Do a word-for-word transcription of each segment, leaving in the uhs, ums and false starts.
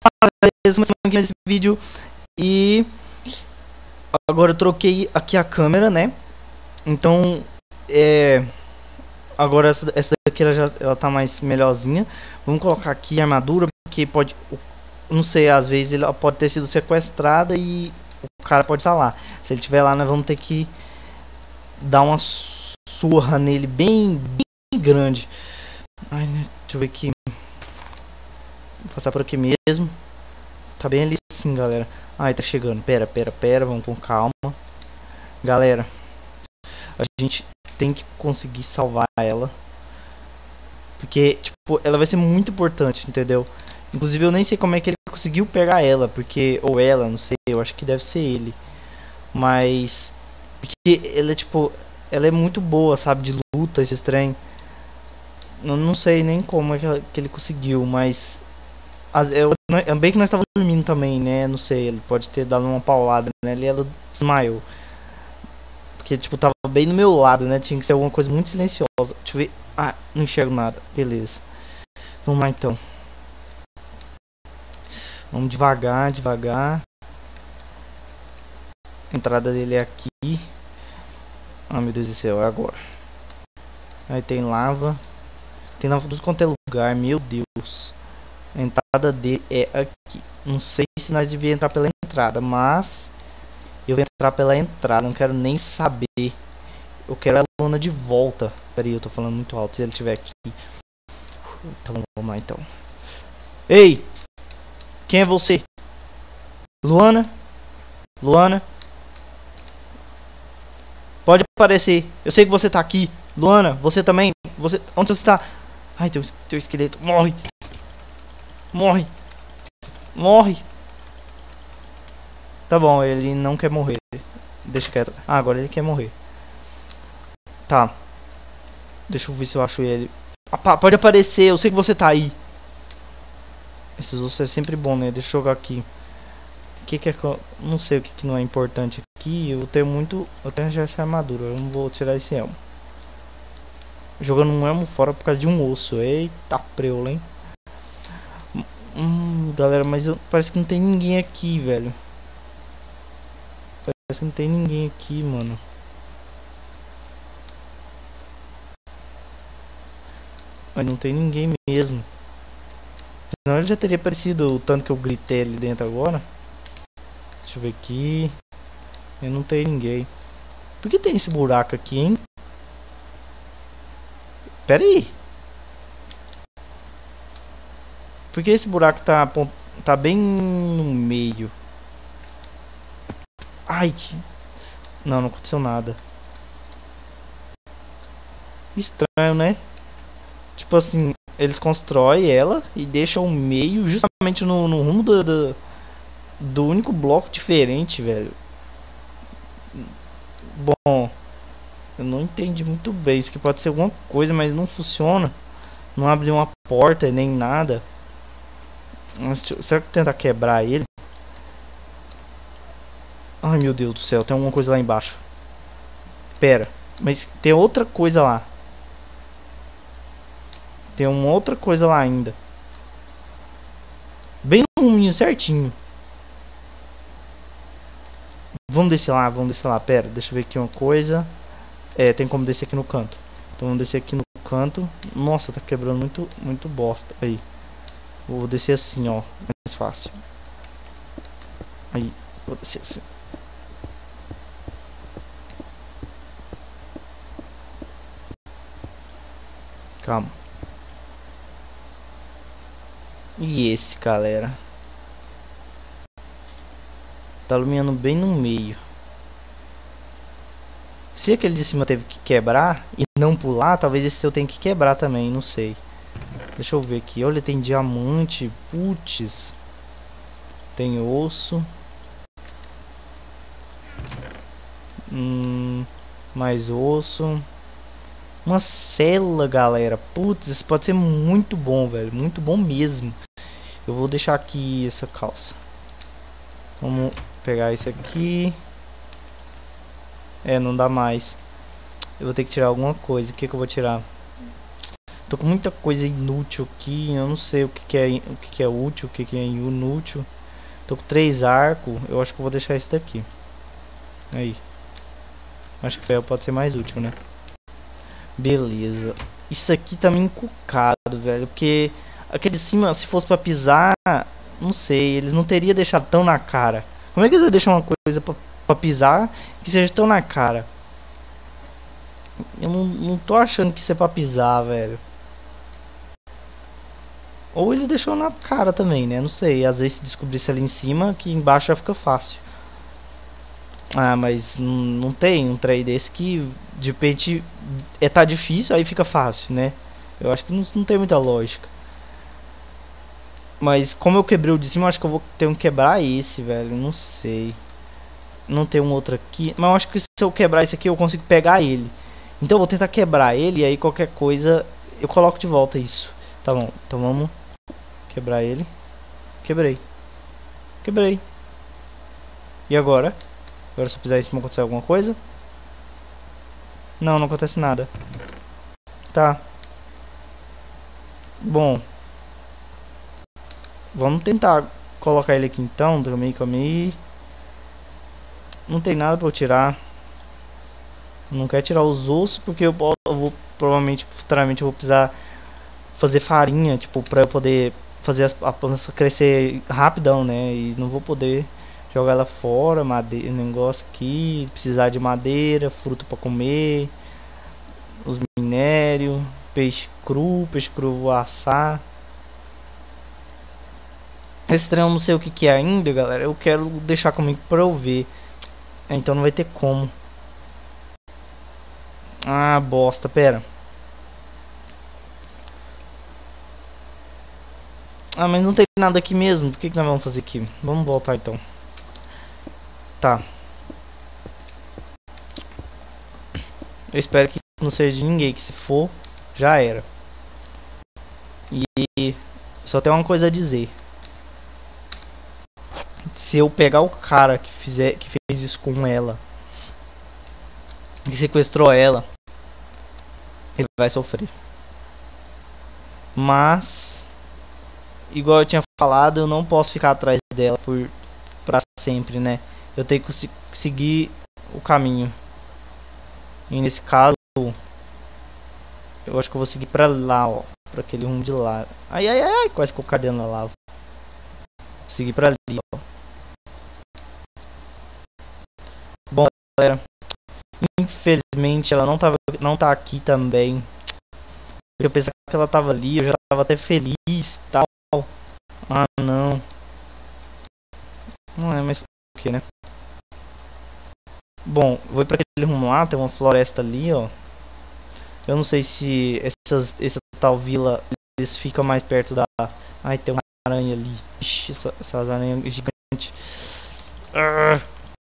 beleza, aqui nesse vídeo. E agora eu troquei aqui a câmera, né? Então, é... agora essa, essa daqui ela já ela tá mais melhorzinha. Vamos colocar aqui a armadura, porque pode... Não sei, às vezes ela pode ter sido sequestrada e o cara pode estar lá. Se ele estiver lá, nós vamos ter que dar uma surra nele bem, bem grande. Ai, né? Deixa eu ver aqui. Vou passar por aqui mesmo. Tá bem ali sim, galera. Ai, tá chegando. Pera, pera, pera. Vamos com calma. Galera, a gente tem que conseguir salvar ela. Porque, tipo, ela vai ser muito importante, entendeu? Inclusive, eu nem sei como é que ele conseguiu pegar ela. Porque, ou ela, não sei. Eu acho que deve ser ele. Mas, porque ela é, tipo, ela é muito boa, sabe? De luta, esse trem. Eu não sei nem como é que ele conseguiu, mas... As, eu, é bem que nós estávamos dormindo também, né? Não sei, ele pode ter dado uma paulada nela e ela desmaiou. Porque, tipo, tava bem no meu lado, né? Tinha que ser alguma coisa muito silenciosa. Deixa eu ver. Ah, não enxergo nada. Beleza. Vamos lá, então. Vamos devagar, devagar. A entrada dele é aqui. Ah, meu Deus do céu, é agora. Aí tem lava. Tem lava dos quanto é lugar, meu Deus. A entrada dele é aqui. Não sei se nós devíamos entrar pela entrada, mas eu vou entrar pela entrada. Não quero nem saber. Eu quero a Luana de volta. Pera aí, eu tô falando muito alto. Se ele estiver aqui. Então vamos lá, então. Ei! Quem é você? Luana? Luana? Pode aparecer. Eu sei que você tá aqui. Luana, você também? Você... Onde você tá? Ai, teu, teu esqueleto. Morre! Morre! Morre! Tá bom, ele não quer morrer. Deixa quieto. Ah, agora ele quer morrer. Tá. Deixa eu ver se eu acho ele. Ah, pode aparecer, eu sei que você tá aí. Esses ossos é sempre bom, né? Deixa eu jogar aqui. O que que é que eu... Não sei o que que não é importante aqui. Eu tenho muito... Eu tenho já essa armadura. Eu não vou tirar esse elmo. Jogando um elmo fora por causa de um osso. Eita preula, hein? Hum, galera, mas eu... parece que não tem ninguém aqui, velho. Parece que não tem ninguém aqui, mano. Mas não tem ninguém mesmo. Senão ele já teria aparecido o tanto que eu gritei ali dentro agora. Deixa eu ver aqui. Eu não tenho ninguém. Por que tem esse buraco aqui, hein? Pera aí. Por que esse buraco tá, tá bem no meio? Ai, que... Não, não aconteceu nada. Estranho, né? Tipo assim, eles constroem ela e deixam o meio justamente no, no rumo do, do, do único bloco diferente, velho. Bom, eu não entendi muito bem. Isso aqui pode ser alguma coisa, mas não funciona. Não abre uma porta nem nada. Mas, será que tentar quebrar ele? Ai, meu Deus do céu, tem alguma coisa lá embaixo. Pera, mas tem outra coisa lá. Tem uma outra coisa lá ainda. Bem no ruminho certinho. Vamos descer lá, vamos descer lá. Pera, deixa eu ver aqui uma coisa. É, tem como descer aqui no canto. Então vamos descer aqui no canto. Nossa, tá quebrando muito, muito bosta. Aí. Vou descer assim, ó. Mais fácil. Aí, vou descer assim. Calma. E esse, galera? Tá iluminando bem no meio. Se aquele de cima teve que quebrar e não pular, talvez esse eu tenha que quebrar também, não sei. Deixa eu ver aqui. Olha, tem diamante. Putz. Tem osso. Hum, mais osso. Uma cela, galera. Putz, isso pode ser muito bom, velho. Muito bom mesmo. Eu vou deixar aqui essa calça. Vamos pegar esse aqui. É, não dá mais. Eu vou ter que tirar alguma coisa. O que que eu vou tirar? Tô com muita coisa inútil aqui. Eu não sei o que, que é o que, que é útil, o que, que é inútil. Tô com três arcos. Eu acho que eu vou deixar esse daqui. Aí. Acho que ferro pode ser mais útil, né? Beleza. Isso aqui tá meio encucado, velho. Porque aquele de cima, se fosse pra pisar, não sei. Eles não teriam deixado tão na cara. Como é que eles vão deixar uma coisa pra, pra pisar que seja tão na cara? Eu não, não tô achando que isso é pra pisar, velho. Ou eles deixam na cara também, né? Não sei. Às vezes se descobrisse ali em cima, aqui embaixo já fica fácil. Ah, mas não tem um trem desse que de repente é tá difícil, aí fica fácil, né? Eu acho que não, não tem muita lógica. Mas como eu quebrei o de cima, eu acho que eu vou ter que quebrar esse, velho. Não sei. Não tem um outro aqui. Mas eu acho que se eu quebrar esse aqui, eu consigo pegar ele. Então eu vou tentar quebrar ele e aí qualquer coisa eu coloco de volta isso. Tá bom, então vamos quebrar ele. Quebrei. Quebrei. E agora? Agora se eu pisar em cima acontecer alguma coisa? Não, não acontece nada. Tá. Bom. Vamos tentar colocar ele aqui então. Calma aí, calma aí. Não tem nada pra eu tirar. Não quero tirar os ossos porque eu, eu vou provavelmente futuramente eu vou precisar fazer farinha, tipo, pra eu poder fazer as, a planta crescer rapidão, né? E não vou poder jogar ela fora, madeira, negócio aqui, precisar de madeira, fruta pra comer, os minérios, peixe cru, peixe cru eu vou assar. Esse trem eu não sei o que que é ainda, galera. Eu quero deixar comigo pra eu ver. Então não vai ter como. Ah, bosta, pera. Ah, mas não tem nada aqui mesmo. Por que que nós vamos fazer aqui? Vamos voltar então. Tá. Eu espero que não seja de ninguém. Que se for, já era. E só tem uma coisa a dizer. Se eu pegar o cara que, fizer, que fez isso com ela, que sequestrou ela, ele vai sofrer. Mas, igual eu tinha falado, eu não posso ficar atrás dela por pra sempre, né? Eu tenho que seguir o caminho. E nesse caso, eu acho que eu vou seguir pra lá, ó. Pra aquele rumo de lá. Ai, ai, ai, quase que eu caí dentro da lava. Vou seguir pra ali, ó. Bom, galera. Infelizmente, ela não, tava, não tá aqui também. Eu pensava que ela tava ali, eu já tava até feliz e tal. Ah, não. Não é mais o que, né? Bom, vou ir pra aquele rumo lá, tem uma floresta ali, ó. Eu não sei se essas, essa tal vila, eles ficam mais perto da... Ai, tem uma aranha ali. Ixi, essa, essas aranhas gigantes. Ah.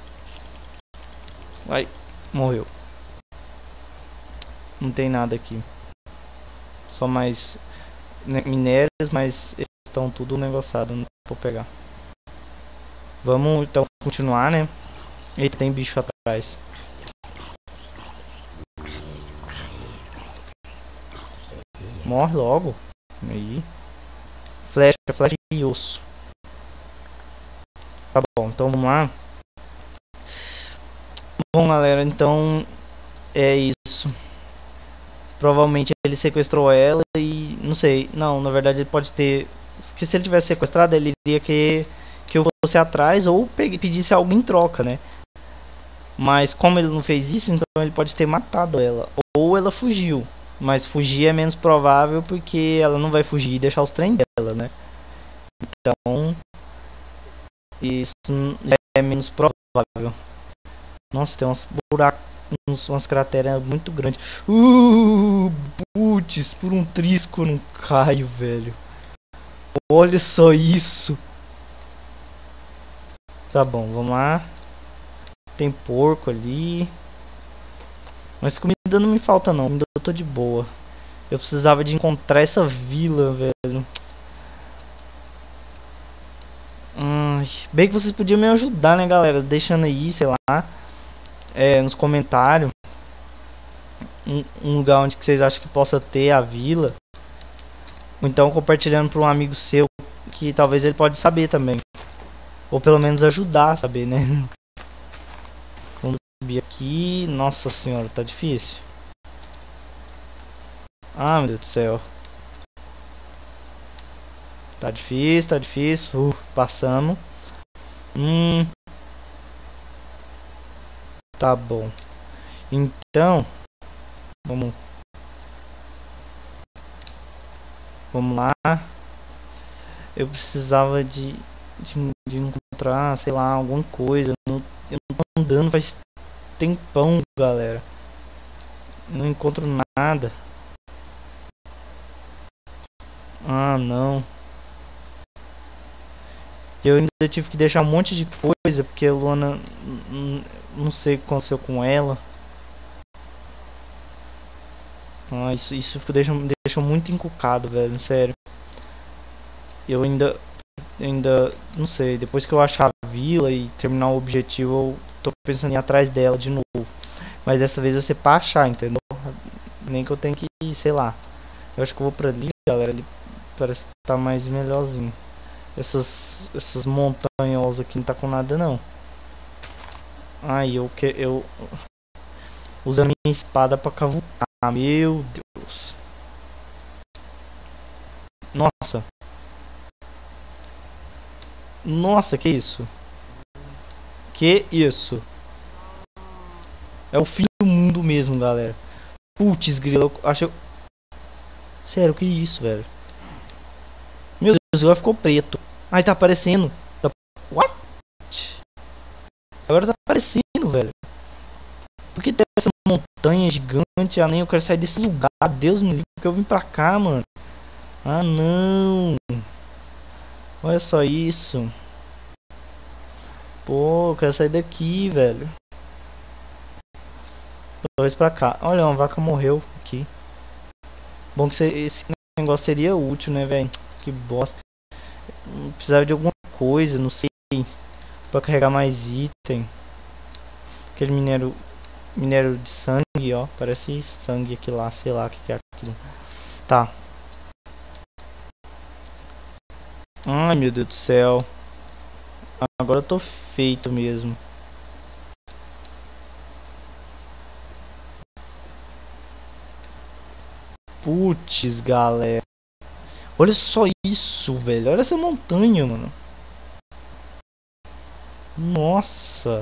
Ai, morreu. Não tem nada aqui. Só mais minérios, mas eles estão tudo negociado, não vou pegar. Vamos então continuar, né? Eita, tem bicho atrás. Morre logo. Aí. Flecha, flecha e osso. Tá bom, então vamos lá. Bom, galera, então é isso. Provavelmente ele sequestrou ela e não sei. Não, na verdade ele pode ter. Porque se ele tivesse sequestrado, ele iria que que eu fosse atrás ou pedisse algo em troca, né? Mas como ele não fez isso, então ele pode ter matado ela. Ou ela fugiu. Mas fugir é menos provável porque ela não vai fugir e deixar os trem dela, né? Então isso é menos provável. Nossa, tem uns buracos, umas crateras muito grandes. Uh, putz, por um trisco eu não caio, velho. Olha só isso. Tá bom, vamos lá. Tem porco ali. Mas comida não me falta não, ainda eu tô de boa. Eu precisava de encontrar essa vila, velho. Hum, bem que vocês podiam me ajudar, né, galera? Deixando aí, sei lá, é, nos comentários um, um lugar onde que vocês acham que possa ter a vila. Ou então compartilhando para um amigo seu que talvez ele pode saber também. Ou pelo menos ajudar a saber, né? Vamos subir aqui. Nossa senhora, tá difícil. Ah, meu Deus do céu. Tá difícil, tá difícil. Uh, passamos. Hum. Tá bom. Então, vamos. Vamos lá. Eu precisava de, de, de encontrar, sei lá, alguma coisa. Eu não, eu não tô andando faz tempão, galera. Eu não encontro nada. Ah, não. Eu ainda tive que deixar um monte de coisa porque a Luana, não sei o que aconteceu com ela. Ah, isso, isso deixa, me deixa muito encucado, velho, sério. Eu ainda, ainda, não sei, depois que eu achar a vila e terminar o objetivo, eu tô pensando em ir atrás dela de novo. Mas dessa vez vai ser pra achar, entendeu? Nem que eu tenha que ir, sei lá. Eu acho que eu vou pra ali, galera, ali parece que tá mais melhorzinho. Essas, essas montanhas aqui não tá com nada não. Ai, eu que eu usando minha espada pra cavucar. Meu Deus. Nossa. Nossa, que isso? Que isso? É o fim do mundo mesmo, galera. Putz, grilo, eu acho. Sério, que isso, velho? Meu Deus, agora ficou preto. Ai, tá aparecendo. Tá... What? Agora tá aparecendo, velho. Por que tem essa montanha gigante? Ah, nem eu quero sair desse lugar. Deus me livre, porque eu vim pra cá, mano. Ah, não. Olha só isso. Pô, eu quero sair daqui, velho. Talvez pra cá. Olha, uma vaca morreu aqui. Bom que esse negócio seria útil, né, velho? Que bosta. Precisava de alguma coisa, não sei. Pra carregar mais item. Aquele minério. Minério de sangue, ó. Parece sangue aqui lá, sei lá o que, que é aquilo. Tá. Ai, meu Deus do céu. Agora eu tô feito mesmo. Putz, galera. Olha só isso, velho. Olha essa montanha, mano. Nossa.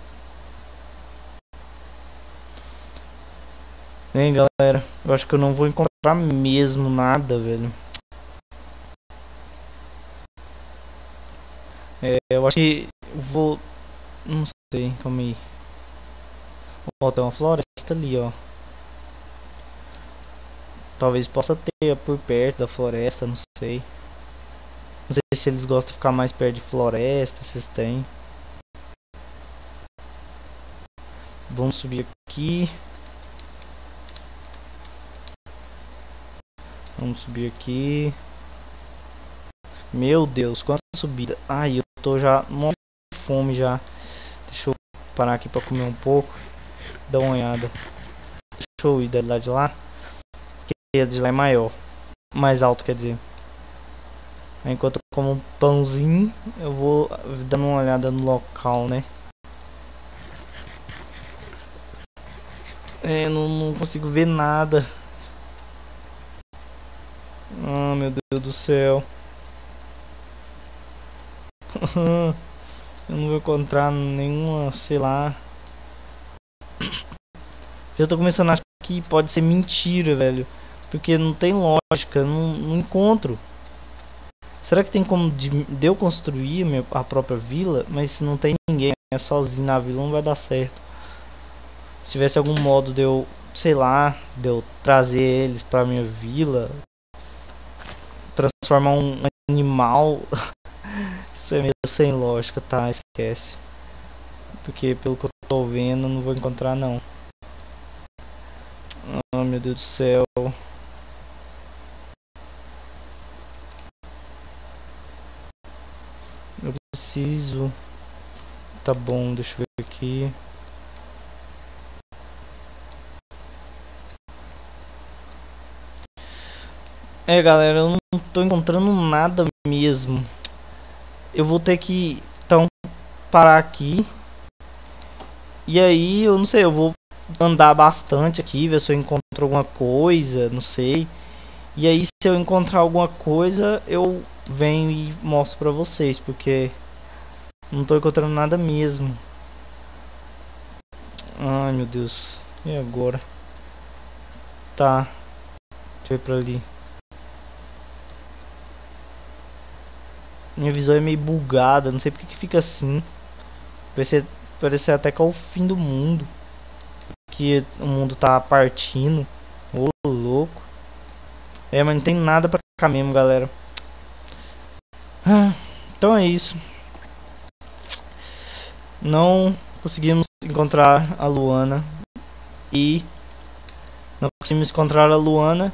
Hein, galera. Eu acho que eu não vou encontrar mesmo nada, velho. É, eu acho que eu vou... Não sei, calma aí. Ó, tem uma floresta ali, ó. Talvez possa ter por perto da floresta, não sei. Não sei se eles gostam de ficar mais perto de floresta, se eles têm. Vamos subir aqui. Vamos subir aqui. Meu Deus, quanta subida. Ai, eu tô já morrendo de fome já. Deixa eu parar aqui pra comer um pouco. Dá uma olhada. Deixa eu ir da lá de lá. Que de lá é maior. Mais alto, quer dizer. Enquanto eu como um pãozinho, eu vou dando uma olhada no local, né? É, não, não consigo ver nada. Ah, meu Deus do céu. Eu não vou encontrar nenhuma, sei lá. Já tô começando a achar que pode ser mentira, velho. Porque não tem lógica, não, não encontro. Será que tem como de, de eu construir minha, a própria vila? Mas se não tem ninguém, é sozinho na vila, não vai dar certo. Se tivesse algum modo de eu, sei lá, de eu trazer eles pra minha vila, transformar um animal. Isso é meio sem lógica, tá? Esquece. Porque pelo que eu tô vendo, não vou encontrar não. Oh, meu Deus do céu. Eu preciso. Tá bom, deixa eu ver aqui. É, galera, eu não tô encontrando nada mesmo. Eu vou ter que, então, parar aqui. E aí, eu não sei, eu vou andar bastante aqui, ver se eu encontro alguma coisa, não sei. E aí, se eu encontrar alguma coisa, eu venho e mostro pra vocês, porque não tô encontrando nada mesmo. Ai, meu Deus. E agora? Tá, deixa eu ir pra ali. Minha visão é meio bugada, não sei porque que fica assim. Parece, parece até que é o fim do mundo. Que o mundo tá partindo. Ô, louco. É, mas não tem nada pra cá mesmo, galera. Ah, então é isso. Não conseguimos encontrar a Luana. E não conseguimos encontrar a Luana,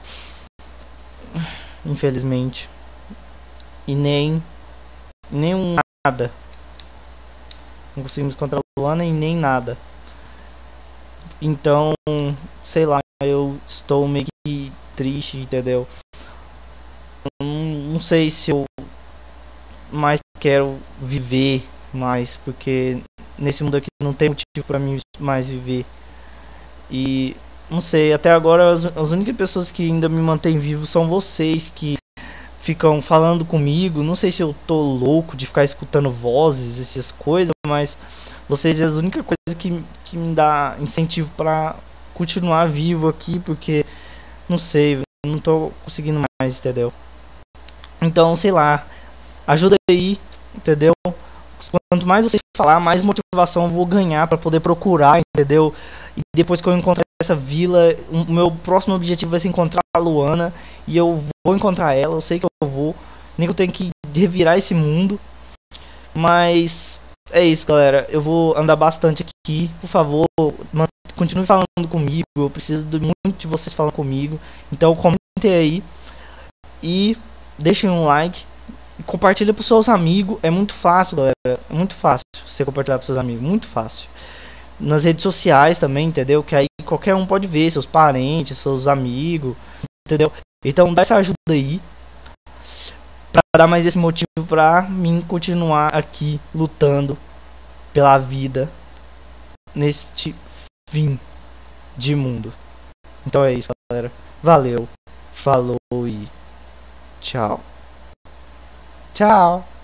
infelizmente. E nem nem nada. Não conseguimos encontrar a Luana e nem nada. Então, sei lá, eu estou meio que triste, entendeu? Não, não sei se eu mais quero viver mais, porque nesse mundo aqui não tem motivo pra mim mais viver. E não sei, até agora as, as únicas pessoas que ainda me mantêm vivo são vocês que ficam falando comigo. Não sei se eu tô louco de ficar escutando vozes, essas coisas, mas vocês é a única coisa que, que me dá incentivo pra continuar vivo aqui, porque não sei, eu não tô conseguindo mais, entendeu? Então, sei lá, ajuda aí, entendeu? Quanto mais vocês falar, mais motivação eu vou ganhar pra poder procurar, entendeu? E depois que eu encontrar essa vila, o meu próximo objetivo vai ser encontrar a Luana. E eu vou encontrar ela, eu sei que eu vou. Nem que eu tenho que revirar esse mundo. Mas é isso, galera. Eu vou andar bastante aqui. Por favor, continue falando comigo. Eu preciso de muito de vocês falando comigo. Então comentem aí. E deixem um like. E compartilha pros seus amigos. É muito fácil, galera. É muito fácil você compartilhar pros seus amigos. Muito fácil. Nas redes sociais também, entendeu? Que aí qualquer um pode ver, seus parentes, seus amigos, entendeu? Então dá essa ajuda aí pra dar mais esse motivo pra mim continuar aqui lutando pela vida neste fim de mundo. Então é isso, galera. Valeu, falou e tchau. Tchau.